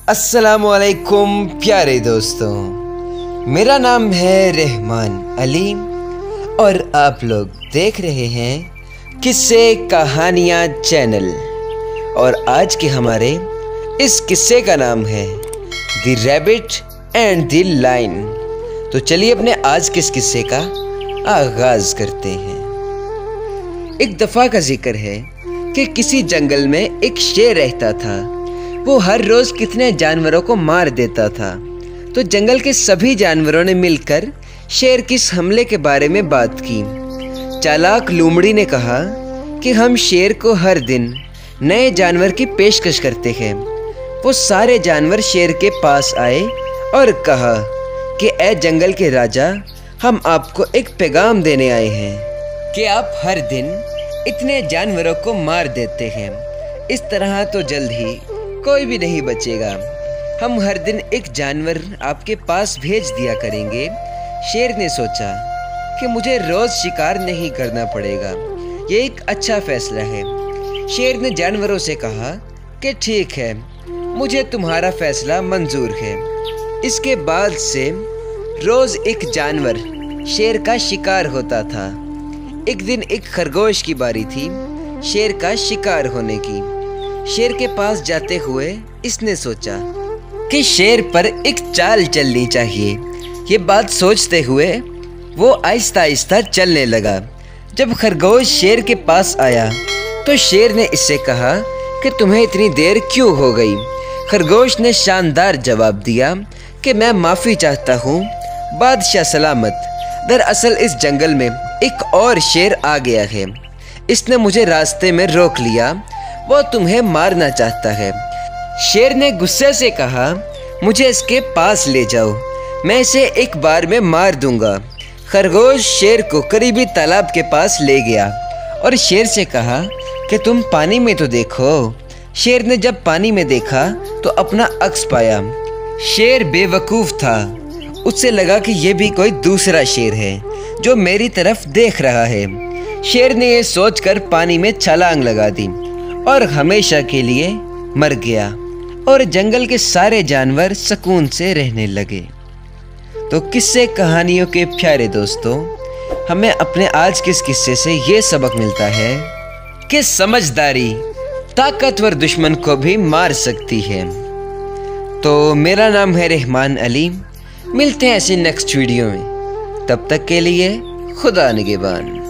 अस्सलामुअलैकुम प्यारे दोस्तों, मेरा नाम है रहमान अली और आप लोग देख रहे हैं किस्से कहानियाँ चैनल। और आज के हमारे इस किस्से का नाम है the rabbit and the lion. तो चलिए अपने आज के इस किस्से का आगाज करते हैं। एक दफ़ा का जिक्र है कि किसी जंगल में एक शेर रहता था। वो हर रोज कितने जानवरों को मार देता था। तो जंगल के सभी जानवरों ने मिलकर शेर के इस हमले के बारे में बात की। चालाक लोमड़ी ने कहा कि हम शेर को हर दिन नए जानवर की पेशकश करते हैं। वो सारे जानवर शेर के पास आए और कहा कि ए जंगल के राजा, हम आपको एक पैगाम देने आए हैं कि आप हर दिन इतने जानवरों को मार देते हैं। इस तरह तो जल्द ही कोई भी नहीं बचेगा। हम हर दिन एक जानवर आपके पास भेज दिया करेंगे। शेर ने सोचा कि मुझे रोज शिकार नहीं करना पड़ेगा, ये एक अच्छा फैसला है। शेर ने जानवरों से कहा कि ठीक है, मुझे तुम्हारा फैसला मंजूर है। इसके बाद से रोज एक जानवर शेर का शिकार होता था। एक दिन एक खरगोश की बारी थी शेर का शिकार होने की। शेर के पास जाते हुए इसने सोचा कि शेर पर एक चाल चलनी चाहिए। ये बात सोचते हुए वो आहिस्ता आहिस्ता चलने लगा। जब खरगोश शेर के पास आया तो शेर ने इससे कहा कि तुम्हें इतनी देर क्यों हो गई। खरगोश ने शानदार जवाब दिया कि मैं माफ़ी चाहता हूँ बादशाह सलामत। दरअसल इस जंगल में एक और शेर आ गया है। इसने मुझे रास्ते में रोक लिया, वो तुम्हें मारना चाहता है। शेर ने गुस्से से कहा, मुझे इसके पास ले जाओ, मैं इसे एक बार में मार दूंगा। खरगोश शेर को करीबी तालाब के पास ले गया और शेर से कहा कि तुम पानी में तो देखो। शेर ने जब पानी में देखा तो अपना अक्स पाया। शेर बेवकूफ़ था, उससे लगा कि यह भी कोई दूसरा शेर है जो मेरी तरफ देख रहा है। शेर ने यह सोचकर पानी में छलांग लगा दी और हमेशा के लिए मर गया और जंगल के सारे जानवर सुकून से रहने लगे। तो किस्से कहानियों के प्यारे दोस्तों, हमें अपने आज के इस किस्से से ये सबक मिलता है कि समझदारी ताकतवर दुश्मन को भी मार सकती है। तो मेरा नाम है रहमान अली, मिलते हैं ऐसे नेक्स्ट वीडियो में। तब तक के लिए खुदा निगहबान।